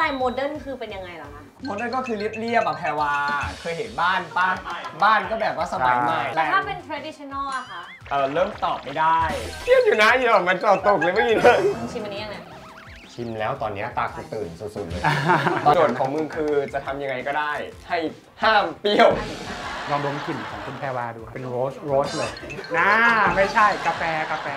ล์โมเดิร์นคือเป็นยังไงเหรอคะโมเดิร์นก็คือเรียบๆแบบแพรวาเคยเห็นบ้านป้าบ้านก็แบบว่าสมัยใหม่แต่ถ้าเป็น traditional อะคะเริ่มตอบไม่ได้เครียดอยู่นะอย่ามันตกเลยเมื่อกี้เลยชิมอันนี้ยังไงชิมแล้วตอนนี้ตากูตื่นสุดๆเลยโจทย์ของมึงคือจะทำยังไงก็ได้ให้ห้ามเปรี้ยวลองดมกลิ่นของคุณแพรวาดูเป็นโรสเลยนะไม่ใช่กาแฟ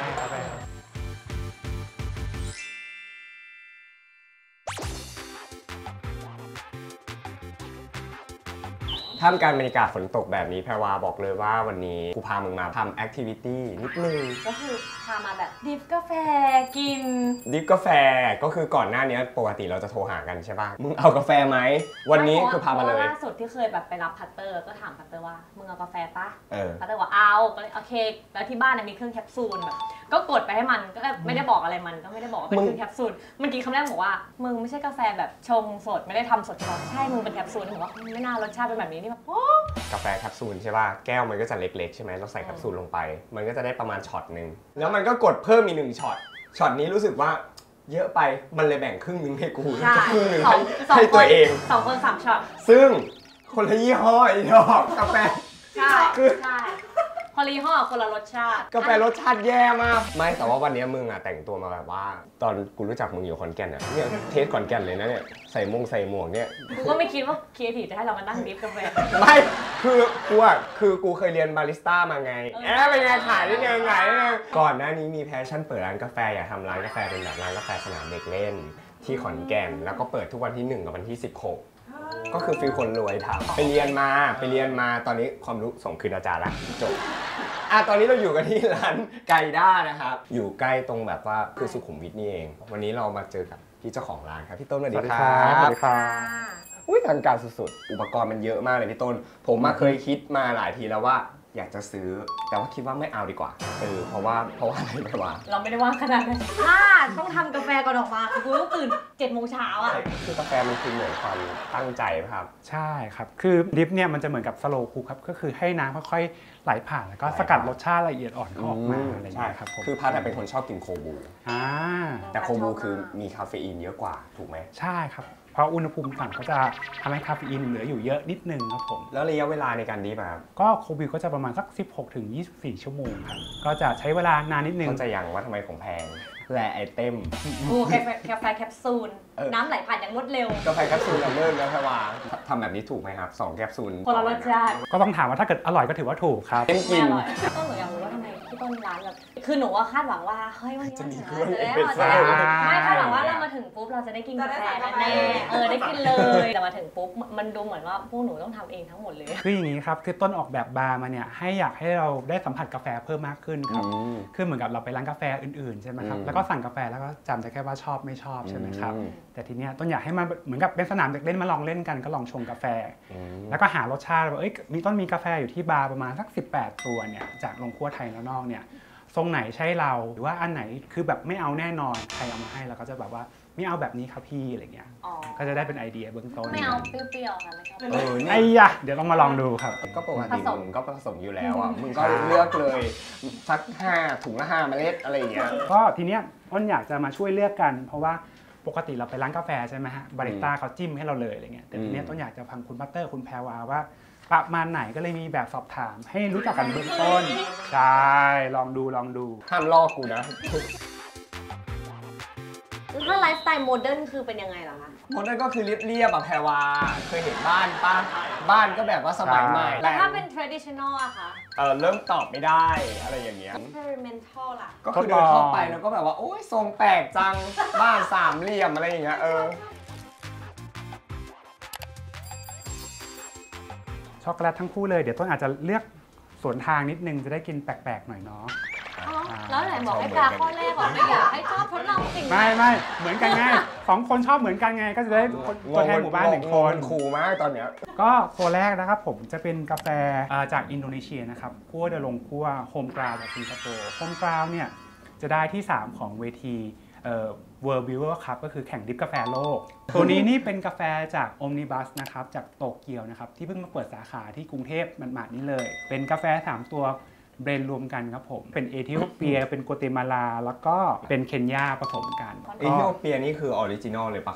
ท่ามกลางบรรยากาศฝนตกแบบนี้แพรวาบอกเลยว่าวันนี้กูพามึงมาทำแอคทิวิตี้นิดนึงก็คือพามาแบบดิฟกาแฟกินดิฟกาแฟก็คือก่อนหน้านี้ปกติเราจะโทรหากันใช่ป่ะมึงเอากาแฟไหมวันนี้คือพามาเลยล่าสุดที่เคยแบบไปรับพัตเตอร์ก็ถามพัตเตอร์ว่ามึงเอากาแฟปะพัตเตอร์ว่าเอาก็เลยโอเคแล้วที่บ้านมีเครื่องแคปซูลแบบก็กดไปให้มันก็ไม่ได้บอกอะไรมันก็ไม่ได้บอกว่าเป็นเครื่องแคปซูลเมื่อกี้คำแรกบอกว่ามึงไม่ใช่กาแฟแบบชงสดไม่ได้ทำสดใช่มึงเป็นแคปซูลบอกว่าไม่น่ารสชาติเป็นแบบนี้นี่แบบกาแฟแคปซูลใช่ป่ะแก้วมันก็จะเล็กๆใช่ไหมเราใส่แคปซูลลงไปมันก็จะได้ประมาณช็อตนึงแล้วมันก็กดเพิ่มอีก1ช็อตนี้รู้สึกว่าเยอะไปมันเลยแบ่งครึ่งนึงให้กูแล้วครึ่งนึงให้ตัวเอง 2 คน 3 ช็อตซึ่งคนละยี่ห้ออีดอกกาแฟใช่คนละยี่ห้อคนละรสชาติกาแฟรสชาติแย่มากไม่แต่ว่าวันนี้มึงอะแต่งตัวมาแบบว่าตอนกูรู้จักมึงอยู่ขอนแก่นอะเนี่ยเทสขอนแก่นเลยนะเนี่ยใส่หมวกเนี่ยกูก็ไม่คิดว่าครีเอทีฟจะให้เรามานั่งดิฟกาแฟไม่คือกูเคยเรียนบาริสต้ามาไงเป็นไงขายได้ยังไงก่อนหน้านี้มีแพชชั่นเปิดร้านกาแฟอยากทำร้านกาแฟเป็นแบบร้านกาแฟสนามเด็กเล่นที่ขอนแก่นแล้วก็เปิดทุกวันที่1กับวันที่16ก็คือฟีลคนรวยทำไปเรียนมาตอนนี้ความรู้ส่งคืนอาจารย์ละจบตอนนี้เราอยู่กันที่ร้านไก่ด้านะครับอยู่ใกล้ตรงแบบว่าคือสุขุมวิทนี่เองวันนี้เรามาเจอกับพี่เจ้าของร้านครับพี่ต้นสวัสดีครับสวัสดีครับอุ้ยทางการสุดๆอุปกรณ์มันเยอะมากเลยพี่ต้นผมมาเคยคิดมาหลายทีแล้วว่าอยากจะซื้อแต่ว่าคิดว่าไม่เอาดีกว่าเพราะว่าอะไรไม่ว่าเราไม่ได้ว่างขนาดนั้นต้องทำกาแฟก่อนออกมาคือกูต้องตื่น7 โมงเช้าอ่ะคือกาแฟมันคือเหมือนความตั้งใจครับใช่ครับคือดริปเนี่ยมันจะเหมือนกับสโลว์คูลครับก็คือให้น้ำค่อยๆไหลผ่านแล้วก็สกัดรสชาติละเอียดอ่อนออกมาอะไรอย่างเงี้ยครับผมคือพาแต่เป็นคนชอบกินโคบูแต่โคบูคือมีคาเฟอีนเยอะกว่าถูกไหมใช่ครับเพราะอุณหภูมิต่ำก็จะทำให้คาเฟอีนเหลืออยู่เยอะนิดนึงครับผมแล้วระยะเวลาในการดิฟครับก็โคบิก็จะประมาณสัก16 ถึง 24 ชั่วโมงครับก็จะใช้เวลานานนิดนึงเข้าใจอย่างว่าทำไมของแพงและไอเต็มกาแฟแคปซูลน้ำไหลผ่านอย่างรวดเร็วกาแฟแคปซูลเลิศแล้วแพรวาทำแบบนี้ถูกไหมครับ2แคปซูลคนละรสชาติก็ต้องถามว่าถ้าเกิดอร่อยก็ถือว่าถูกครับเป็นกินต้นหนูอยากรู้ว่าทำไมพี่ต้นร้านแบบคือหนูว่าคาดหวังว่าเฮ้ยวันนี้จะมีเครื่องไม่คาดหวังว่าเรามาถึงปุ๊บเราจะได้กินกาแฟแน่ได้กินเลยแต่มาถึงปุ๊บมันดูเหมือนว่าพวกหนูต้องทำเองทั้งหมดเลยคืออย่างนี้ครับคือต้นออกแบบบาร์มาเนี่ยอยากให้เราได้สัมผัสกาแฟเพิ่มมากขึ้นครับคือเหมือนกับเราไปร้านกาแฟอื่นๆใช่ไหมครับแล้วก็สั่งกาแฟแล้วก็จำได้แค่ว่าชอบไม่ชอบใช่ไหมครับแต่ทีเนี้ยต้นอยากให้มันเหมือนกับเป็นสนามเด็กเล่นมาลองเล่นกันก็ลองชงกาแฟแล้วก็หารสชาติว่ามีกาแฟอยู่ที่บาร์ประมาณสัก18 ตัวเนี่ยจากโรงคั่วไทยแล้วนอกเนี่ยทรงไหนใช่เราหรือว่าอันไหนคือแบบไม่เอาแน่นอนใครเอามาให้เราก็จะแบบว่าไม่เอาแบบนี้ครับพี่อะไรเงี้ยก็จะได้เป็นไอเดียเบื้องต้นไม่เอาเปรี้ยวๆค่ะไม่ชอบเดี๋ยวต้องมาลองดูครับก็ปกติมึงก็ผสมอยู่แล้วอ่ะมึงก็เลือกเลยสัก5 ถุงละ5 เมล็ดอะไรอย่างเงี้ยก็ทีเนี้ยอ้นอยากจะมาช่วยเลือกกันเพราะว่าปกติเราไปร้านกาแฟใช่ไหมฮะบาริสต้าเขาจิ้มให้เราเลยอะไรเงี้ยแต่ทีเนี้ยต้นอยากจะฟังคุณบัตเตอร์คุณแพรวาว่าประมาณไหนก็เลยมีแบบสอบถามให้รู้จักกันเบื้องต้นใช่ลองดูห้ามลอกกูนะถ้าไลฟ์สไตล์โมเดิร์นคือเป็นยังไงเหรอคะโมเดิร์นก็คือเรียบๆแบบแพรวาเคยเห็นบ้านป้าบ้านก็แบบว่าสมัยใหม่แต่ถ้าเป็น traditional อะคะเริ่มตอบไม่ได้อะไรอย่างเงี้ย experimental ล่ะก็คือเดินเข้าไปแล้วก็แบบว่าโอ๊ยทรงแปลกจังบ้าน3 เหลี่ยมอะไรอย่างเงี้ยช็อกโกแลตทั้งคู่เลยเดี๋ยวต้นอาจจะเลือกสวนทางนิดนึงจะได้กินแปลกๆหน่อยเนาะแล้วไหนบอกให้กาข้อแรกไม่อยากให้ชอบทดลองสิ่งไม่เหมือนกันไง2 คนชอบเหมือนกันไงก็จะได้ตัวแทนหมู่บ้าน1 คนคูลมากตอนเนี้ยก็ตัวแรกนะครับผมจะเป็นกาแฟจากอินโดนีเซียนะครับคั่วโดยโรงคั่วโฮมกราวจากสิงคโปร์โฮมกราวเนี่ยจะได้ที่3ของเวทีWorld Beer Cup ก็คือแข่งดริฟกาแฟโลกตัวนี้นี่เป็นกาแฟจาก Omnibus นะครับจากโตเกียวนะครับที่เพิ่งมาเปิดสาขาที่กรุงเทพหมาดๆนี้เลยเป็นกาแฟ3 ตัวเบรนด์รวมกันครับผมเป็นเอธิโอเปียเป็นโกเตมาลาแล้วก็เป็นเคนยาผสมกันเอธิโอเปียนี่คือออริจินอลเลยปะครับ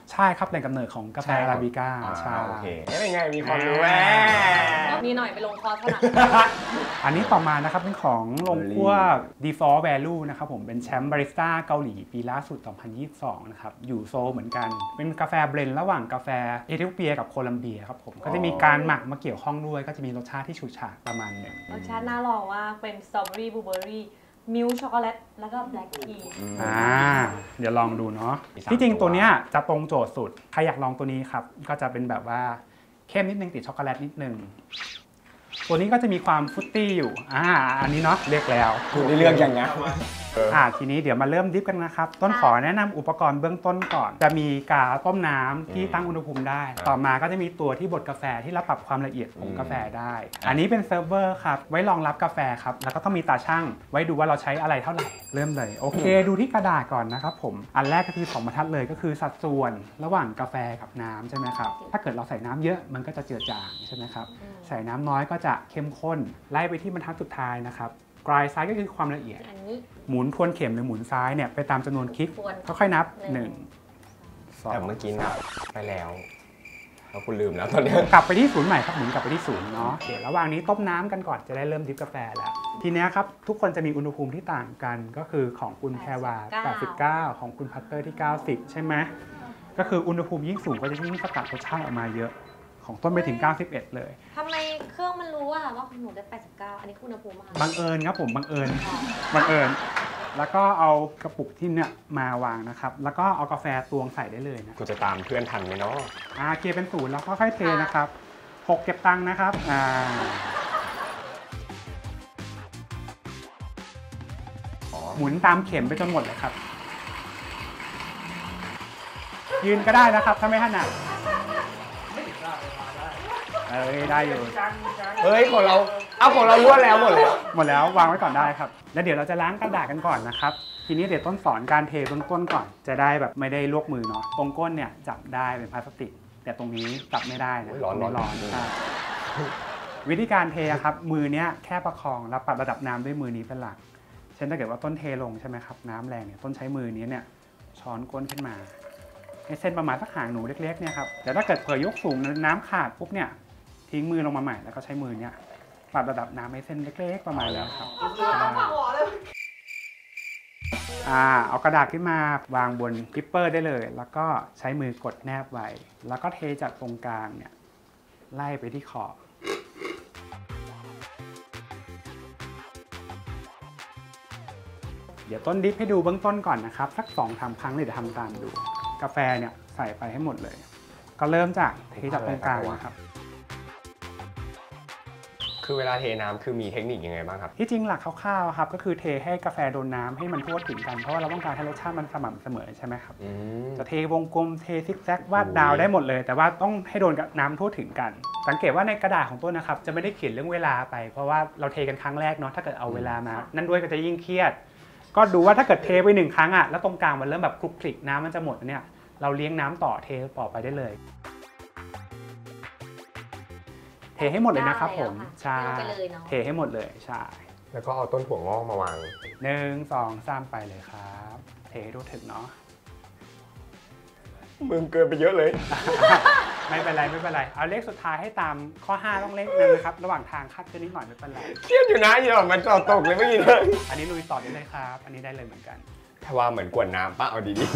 ใช่ครับแหล่งกำเนิดของกาแฟอาราบิก้าใช่โอเคเป็นไงมีความรู้แม่มีหน่อยไปลงคอร์สเท่านั้นอันนี้ต่อมานะครับเป็นของโรงคั่ว Default Value นะครับผมเป็นแชมป์บาริสต้าเกาหลีปีล่าสุด 2022 นะครับอยู่โซลเหมือนกันเป็นกาแฟเบลนด์ระหว่างกาแฟเอธิโอเปียกับโคลัมเบียครับผมก็จะมีการหมักมาเกี่ยวข้องด้วยก็จะมีรสชาติที่ฉูดฉาดประมาณหนึ่งรสชาติน่าลองว่าเป็นสตรอเบอรี่บลูเบอรี่มิลช็อกโกแลตแล้วก็แบล็กทีเดี๋ยวลองดูเนาะที่จริงตัวเนี้ยจะตรงโจทย์สุดใครอยากลองตัวนี้ครับก็จะเป็นแบบว่าเข้มนิดนึงติดช็อกโกแลตนิดนึงตัวนี้ก็จะมีความฟรุตตี้อยู่อันนี้เนาะเลือกแล้วคุณได้เลือกอย่างเงี้ยทีนี้เดี๋ยวมาเริ่มดิฟกันนะครับต้นขอแนะนำอุปกรณ์เบื้องต้นก่อนจะมีกาต้มน้ำที่ตั้งอุณหภูมิได้ต่อมาก็จะมีตัวที่บดกาแฟที่รับปรับความละเอียดของกาแฟได้อันนี้เป็นเซิร์ฟเวอร์ครับไว้รองรับกาแฟครับแล้วก็ต้องมีตาช่างไว้ดูว่าเราใช้อะไรเท่าไหร่เริ่มเลยโอเคดูที่กระดาษก่อนนะครับผมอันแรกก็คือ2บรรทัดเลยก็คือสัดส่วนระหว่างกาแฟกับน้ำใช่ไหมครับถ้าเกิดเราใส่น้ำเยอะมันก็จะเจือจางใช่ไหมครับใส่น้ำน้อยก็จะเข้มข้นไล่ไปที่บรรทัดสุดท้ายนะครับกลายซ้ายก็คือความละเอียดหมุนทวนเข็มหรือหมุนซ้ายเนี่ยไปตามจำนวนคลิกค่อยๆนับ1 2 แต่เมื่อกี้นับไปแล้วแล้วคุณลืมแล้วตอนนี้กลับไปที่ศูนย์ใหม่ครับหมุนกลับไปที่ศูนย์เนาะเดี๋ยวระหว่างนี้ต้มน้ำกันก่อนจะได้เริ่มดริปกาแฟแล้วทีนี้ครับทุกคนจะมีอุณหภูมิที่ต่างกันก็คือของคุณแพรวา89ของคุณพัตเตอร์ที่90ใช่ไหมก็คืออุณหภูมิยิ่งสูงก็จะยิ่งสกัดรสชาติออกมาเยอะของต้นไปถึง91เลยทำไมเครื่องมันรู้ว่าของหนูได้89อันนี้อุณหภูมิบังเอิญครับผมบังเอิญแล้วก็เอากระปุกที่เนี่ยมาวางนะครับแล้วก็เอากาแฟตวงใส่ได้เลยนะกูจะตามเพื่อนทันไหมเนาะเกียร์เป็น0แล้วก็ค่อยเทนะครับ6เก็บตังค์นะครับหมุนตามเข็มไปจนหมดเลยครับยืนก็ได้นะครับถ้าไม่ถนัดได้อยู่ของเราล้วนแล้วหมดแล้ววางไว้ก่อนได้ครับแล้วเดี๋ยวเราจะล้างกระดาษกันก่อนนะครับทีนี้เดี๋ยวต้นสอนการเทเบื้องต้นก่อนจะได้แบบไม่ได้ลวกมือเนาะตรงก้นเนี่ยจับได้เป็นพลาสติกแต่ตรงนี้จับไม่ได้นะร้อนวิธีการเทครับมือเนี้ยแค่ประคองแล้วปรับระดับน้ำด้วยมือนี้เป็นหลักเช่นถ้าเกิดว่าต้นเทลงใช่ไหมครับน้ำแรงเนี่ยต้นใช้มือนี้เนี่ยช้อนก้นขึ้นมาให้เส้นประมาณสักหางหนูเล็กๆเนี่ยครับแต่ถ้าเกิดเผยยกสูงน้ำขาดปุ๊บเนี่ยทิ้งมือลงมาใหม่แล้วก็ใช้มือเนี่ยปรับระดับน้ำให้เส้นเล็กๆประมาณนี้ครับเอากระดาษขึ้นมาวางบนกริปเปอร์ได้เลยแล้วก็ใช้มือกดแนบไว้แล้วก็เทจากตรงกลางเนี่ยไล่ไปที่ขอบเดี๋ยวต้นดิฟให้ดูเบื้องต้นก่อนนะครับสัก2-3 ครั้งเลยเดี๋ยวทำตามดูกาแฟเนี่ยใส่ไปให้หมดเลยก็เริ่มจากเทจากตรงกลางนะครับคือเวลาเทน้ำคือมีเทคนิคยังไงบ้างครับที่จริงหลักคร่าวๆครับก็คือเทให้กาแฟโดนน้ำให้มันทั่วถึงกันเพราะว่าเราต้องการให้รสชาติมันสม่ำเสมอใช่ไหมครับจะเทวงกลมเทซิกแซกวาดดาวได้หมดเลยแต่ว่าต้องให้โดนน้ำทั่วถึงกันสังเกตว่าในกระดาษของต้นนะครับจะไม่ได้เขียนเรื่องเวลาไปเพราะว่าเราเทกันครั้งแรกเนาะถ้าเกิดเอาเวลามานั่นด้วยก็จะยิ่งเครียดก็ดูว่าถ้าเกิดเทไป1 ครั้งแล้วตรงกลางมันเริ่มแบบคลุกคลิกน้ำมันจะหมดเนี่ยเราเลี้ยงน้ำต่อเทต่อไปได้เลยเทให้หมดเลยนะครับผมใช่เทให้หมดเลยใช่แล้วก็เอาต้นถั่วงอกมาวาง 1 2 3ไปเลยครับเทให้ทั่วถึงเนาะมึงเกินไปเยอะเลยไม่เป็นไรเอาเลขสุดท้ายให้ตามข้อ5ต้องเลขนึงนะครับระหว่างทางคัดกันนิดหน่อยไม่เป็นไรเครียดอยู่นะอย่ามันตกเลยไม่ยินเลยอันนี้ลุยต่อได้เลยครับอันนี้ได้เลยเหมือนกันถ้าว่าเหมือนกวนน้ำป้าเอาดี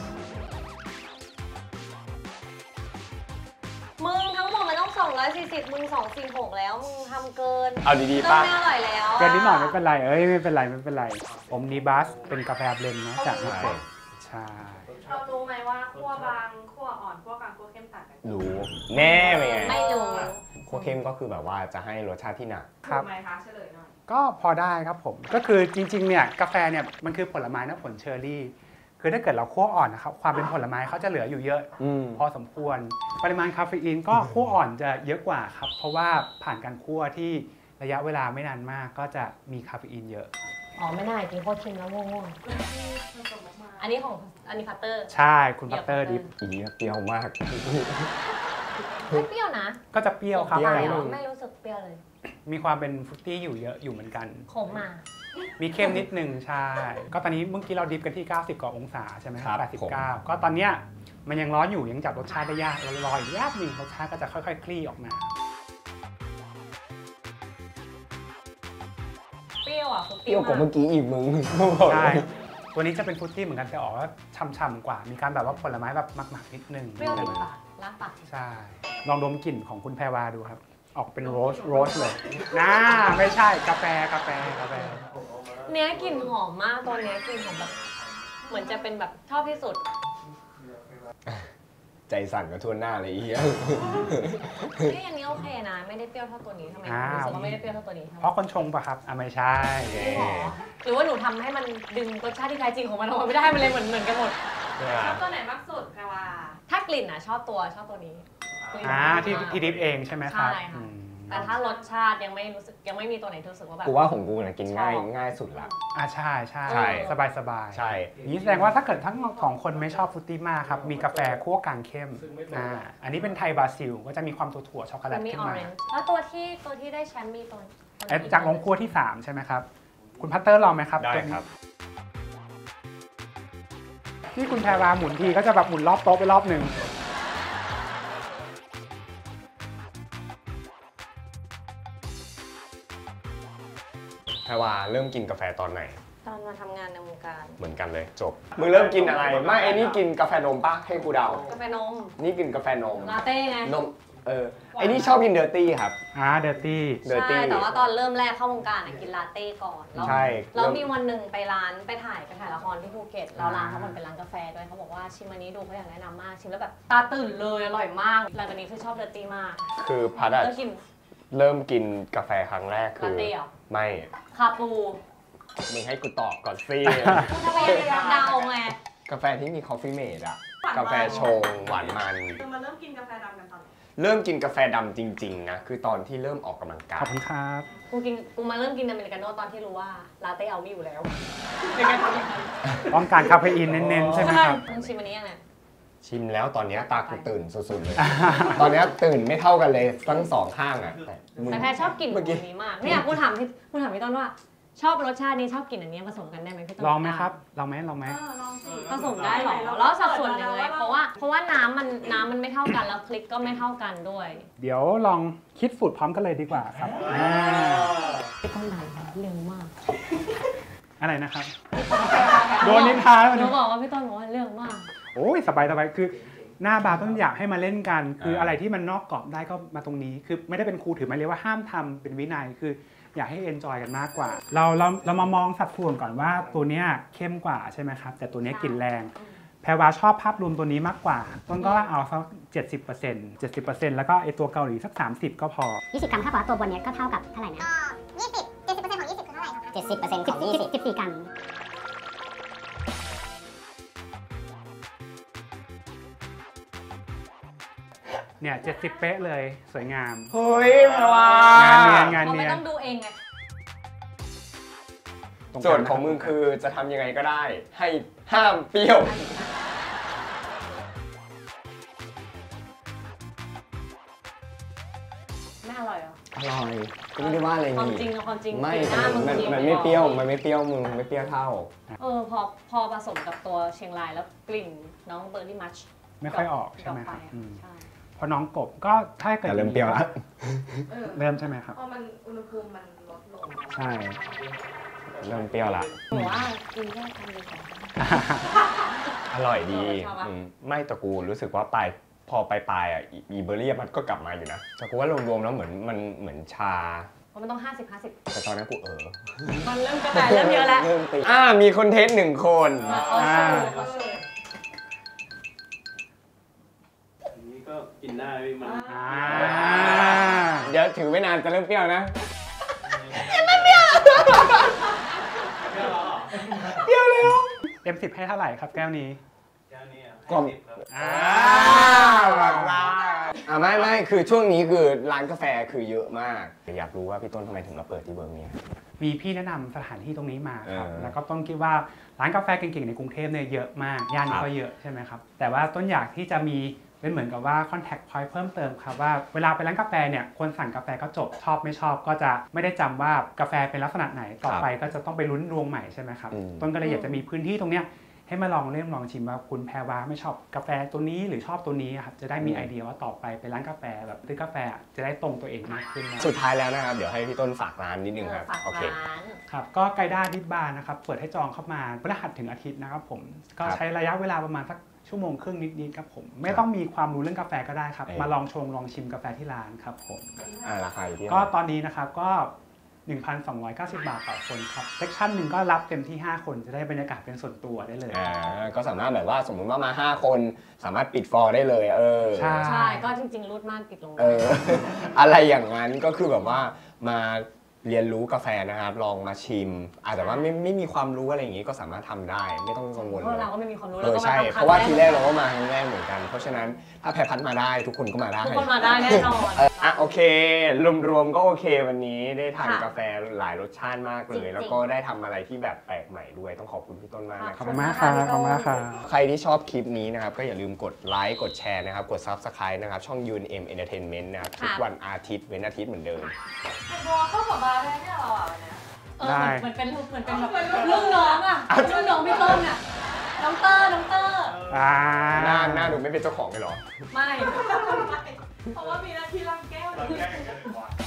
มึงทั้งหมดมันต้อง240มึง246แล้วมึงทำเกินเอาดีๆป้าไม่อร่อยแล้วเกินนิดหน่อยไม่เป็นไรไม่เป็นไรอมนิบัสเป็นกาแฟเบลนด์เนาะจากญี่ปุ่นใช่เรารู้ไหมว่าคั่วบางคั่วอ่อนคั่วกลางคั่วเข้มต่างกันรู้แน่ไหมไม่รู้คั่วเข้มก็คือแบบว่าจะให้รสชาติที่หนักครับไหมคะเฉลยหน่อยก็พอได้ครับผมก็คือจริงๆเนี่ยกาแฟเนี่ยมันคือผลไม้นะผลเชอร์รี่คือถ้าเกิดเราคั่วอ่อนนะครับความเป็นผลไม้เขาจะเหลืออยู่เยอะพอสมควรปริมาณคาเฟอีนก็คั่วอ่อนจะเยอะกว่าครับเพราะว่าผ่านการคั่วที่ระยะเวลาไม่นานมากก็จะมีคาเฟอีนเยอะไม่ได้กินโคตรเค็มแล้วง่วงอันนี้พัตเตอร์ใช่คุณพัตเตอร์ดิฟเปรี้ยวมากไม่เปรี้ยวนะก็จะเปรี้ยวครับไม่รู้สึกเปรี้ยวเลยมีความเป็นฟรุตตี้อยู่เยอะอยู่เหมือนกันขมมีเข้มนิดนึงใช่ก็ตอนนี้เมื่อกี้เราดิฟกันที่90 กว่าองศาใช่ไหมครับ89ก็ตอนเนี้ยมันยังร้อนอยู่ยังจับรสชาติได้ยากเรารออีกแป๊บนึงรสชาติก็จะค่อยๆคลี่ออกมาเปรี้ยวอ่ะเปรี้ยวกว่าเมื่อกี้อีกมึงใช่ตัวนี้จะเป็นฟรุตตี้เหมือนกันแต่ออกว่าช่ำๆกว่ามีการแบบว่าผลไม้แบบหมักๆนิดนึงเปรี้ยวติดปากล้างปากใช่ลองดมกลิ่นของคุณแพรวาดูครับออกเป็นโรสเลยไม่ใช่กาแฟเนี้ยกลิ่นหอมมากตัวเนี้ยกลิ่นหอมแบบเหมือนจะเป็นแบบชอบที่สุดใจสั่นกับทั่วหน้าเลยอีเหี้ยนี่อันนี้โอเคนะไม่ได้เปรี้ยวเท่าตัวนี้ทำไมรู้สึกว่าไม่ได้เปรี้ยวเท่าตัวนี้เพราะคนชงปะครับไม่ใช่หรือว่าหนูทำให้มันดึงรสชาติที่แท้จริงของมันออกมาไม่ได้มันเลยเหมือนกันหมดชอบตัวไหนมากสุดแพรวาถ้ากลิ่นอ่ะชอบตัวนี้กลิ่นที่ดิฟเองใช่ไหมครับใช่ค่ะแต่ถ้ารสชาติยังไม่มีตัวไหนที่รู้สึกว่าแบบกูว่าของกูเนี่ยกินง่ายสุดละใช่ใช่สบายใช่นี่แสดงว่าถ้าเกิดทั้งสองคนไม่ชอบฟรุตตี้มากครับมีกาแฟคั่วกลางเข้มอันนี้เป็นไทยบราซิลก็จะมีความถั่วช็อกโกแลตมีขึ้อน อมาเรนจ์แล้วตัวที่ได้แชมป์มีตัวจากโรงครัวที่ 3 ใช่ไหมครับคุณพัตเตอร์ลองไหมครับได้ครับที่คุณแพรวาหมุนทีก็จะแบบหมุนรอบโต๊ะไปรอบหนึ่งแพรวาเริ่มกินกาแฟตอนไหนตอนมาทำงานในวงการเหมือนกันเลยจบมึงเริ่มกินอะไรไม่ไอ้นี่กินกาแฟนมป่ะให้กูเดากาแฟนมนี่กินกาแฟนมลาเต้ไงนมไอ้นี่ชอบกินเดอร์ตี้ครับเดอร์ตี้เดอร์ตี้ใช่แต่ว่าตอนเริ่มแรกเข้าวงการกินลาเต้ก่อนแล้วใช่แล้วมีวันหนึ่งไปถ่ายละครที่ภูเก็ตแล้วร้านเขามันเป็นร้านกาแฟด้วยเขาบอกว่าชิมอันนี้ดูเขาอยากแนะนำมากชิมแล้วแบบตาตื่นเลยอร่อยมากหลังจากนี้คือชอบเดอร์ตี้มากคือพัดอะแล้วกินเริ่มกินกาแฟครั้งแรกคือลาเต้เหรอไม่คาปูมึงให้กูตอบก่อนสิทำไมเดาไงกาแฟที่มีคอฟฟี่เมดอะกาแฟชงหวานมันคือมาเริ่มกินกาแฟดำกันตอนไหนเริ่มกินกาแฟดำจริงๆนะคือตอนที่เริ่มออกกำลังกาขอย บคุณครับกูมาเริ่มกินอเมริกาโน่ตอนที่รู้ว่าลาเต้เอาไม่อยู่แล้วในการทำอย่างนั้นต้องการคาเฟอีนเน้นๆใช่ไหมครับมึงชิมอันนี้ยังไงชิมแล้วตอนเนี้ยตากูตื่นสุดๆเลย ตอนเนี้ยตื่นไม่เท่ากันเลยทั้งสองข้างอะมึงแต่แพรชอบกลิ่นเมื่อกี้นี้มากเนี่ยกูถามพี่ต้นว่าชอบรสชาตินี้ชอบกลิ่นอันนี้ผสมกันได้ไหมพี่ต้นลองไหมครับลองไหมลองสิผสมได้หรอแล้วสัดส่วนยังไงเพราะว่าน้ำมันไม่เท่ากันแล้วคลิกก็ไม่เท่ากันด้วยเดี๋ยวลองคิดสูตรพร้อมกันเลยดีกว่าครับพี่ต้นไหนเร็วมากอะไรนะครับ โดนนินทาหนูบอกว่าพี่ต้นบอกว่าเรื่องมากโอ้ยสบายคือหน้าบาร์ต้นอยากให้มาเล่นกัน คืออะไรที่มันนอกกรอบได้ก็มาตรงนี้ คือไม่ได้เป็นครูถือมาเรียกว่าห้ามทำเป็นวินัยคืออยากให้เอนจอยกันมากกว่า เรามามองสัดส่วนก่อนว่าตัวเนี้ยเข้มกว่าใช่ไหมครับแต่ตัวเนี้ยกลิ่นแรงแพรวาชอบภาพรวมตัวนี้มากกว่าต้นก็เอาสัก70%แล้วก็ไอตัวเกาหลีสัก30ก็พอ 20 กรัมเท่ากับว่าตัวบนเนี้ยก็เท่ากับเท่าไหร่นะก็20 70%ของ 20 คือเท่าไหร่ครับ70%ของ 20 14 กรัมเนี่ย70 เป๊ะเลยสวยงามเฮ้ยแพรวางานเราเนีไม่ยนต้องดูเองไงตรงกโจลาทย์ของมึงคือจะทำยังไงก็ได้ ให้ห้ามเปรี้ยวไม่อร่อยเหรออร่อยก็ไม่ได้ว่าอะไรความนี่จริงความจริงไม่หน้ามึงมันไม่เปรี้ยวมันไม่เปรี้ยวมึงไม่เปรี้ยวเท่าพอผสมกับตัวเชียงรายแล้วกลิ่นน้องเบอร์รี่มัชไม่ค่อยออกใช่ไหมดคปรับใช่เพราะน้องกบก็ถ้าเกิดแต่เริ่มเปรี้ยวแล้วเริ่มใช่ไหมครับพอมันอุณหภูมิมันลดลงใช่เริ่มเปรี้ยวละหนูว่ากินแค่คำเดียวก่อนอร่อยดีชอบปะไม่แต่กูรู้สึกว่าพอปลายอ่ะอีเบอร์รี่มันก็กลับมาอยู่นะแต่กูว่ารวมๆแล้วเหมือนชาเพราะมันต้อง50-50 แต่ตอนนั้นกูมันเริ่มกระแตเริ่มเยอะแล้วเริ่มตีมีคนเทสหนึ่งคนเขาสู้อันนี้ก็กินได้พี่มันเดี๋ยวถือไม่นานจะเริ่มเปรี้ยวนะเต็ม10ให้เท่าไหร่ครับแก้วนี้แก้วนี้กล่อง 50ครับแบบว่าไม่คือช่วงนี้คือร้านกาแฟคือเยอะมาก อยากรู้ว่าพี่ต้นทำไมถึงมาเปิดที่เบิร์กเนี่ยมีพี่แนะนำสถานที่ตรงนี้มาครับเออแล้วก็ต้นคิดว่าร้านกาแฟเก่งๆในกรุงเทพเนี่ยเยอะมาก ย่านนี้ก็เยอะใช่ไหมครับ แต่ว่าต้นอยากที่จะมีเป็นเหมือนกับว่า contact point เพิ่มเติมครับว่าเวลาไปร้านกาแฟเนี่ยคนสั่งกาแฟก็จบชอบไม่ชอบก็จะไม่ได้จำว่ากาแฟเป็นลักษณะไหนต่อไปก็จะต้องไปลุ้นรวงใหม่ใช่ไหมครับ ต้นก็เลยอยากจะมีพื้นที่ตรงเนี้ยให้มาลองชิมว่าคุณแพรวาไม่ชอบกาแฟตัวนี้หรือชอบตัวนี้ครับจะได้มีไอเดียว่าต่อไปร้านกาแฟแบบซื้อกาแฟจะได้ตรงตัวเองมากขึ้นสุดท้ายแล้วนะครับเดี๋ยวให้พี่ต้นฝากร้านนิดนึงครับฝากโอเคร้านครับก็ไกด้าดิบาร์นะครับเปิดให้จองเข้ามาพฤหัสถึงอาทิตย์นะครับผมก็ใช้ระยะเวลาประมาณสักชั่วโมงครึ่งนิดๆครับผมไม่ต้องมีความรู้เรื่องกาแฟก็ได้ครับมาลองชิมกาแฟที่ร้านครับผมราคาอยู่ที่ก็ตอนนี้นะครับก็ 1,290 บาทต่อคนครับเซกชันหนึ่งก็รับเต็มที่ 5 คนจะได้บรรยากาศเป็นส่วนตัวได้เลยก็สามารถแบบว่าสมมุติว่ามา 5 คนสามารถปิดฟอร์ได้เลยใช่ใช่ก็จริงๆรูดม่านปิดลงอะไรอย่างนั้นก็คือแบบว่ามาเรียนรู้กาแฟนะครับลองมาชิมแต่ว่าไม่มีความรู้อะไรอย่างนี้ก็สามารถทำได้ไม่ต้องกังวลเพราะเราก็ไม่มีความรู้ใช่เพราะว่าทีแรกเราก็มาครั้งแรกเหมือนกันเพราะฉะนั้นถ้าแพรพัดมาได้ทุกคนก็มาได้ทุกคนมาได้แน่นอนโอเครวมๆก็โอเควันนี้ได้ทานกาแฟหลายรสชาติมากเลยแล้วก็ได้ทำอะไรที่แบบแปลกใหม่ด้วยต้องขอบคุณพี่ต้นมากนะคขรัอบ บคุณมากครับขอบคุณมากครับใครที่ชอบคลิปนี้นะครับก็อย่าลืมกดไลค์กดแชร์นะครับกด Subscribe นะครับช่อง UNM Entertainment นะครับทุกวันอาทิตย์เว้นอาทิตย์เหมือนเดิมแต่พอเข้ากับบาร์ได้เนี่ยเราวันนี้ได้เหมือนเป็นแบบลูกน้องอ่ะลูกน้องพี่ต้นอ่ะน้องเตอร์หน้าดูไม่เป็นเจ้าของเลยเหรอไม่เพราะว่ามีหน้าที่ล้างแก้วเราแก้กันดีกว่า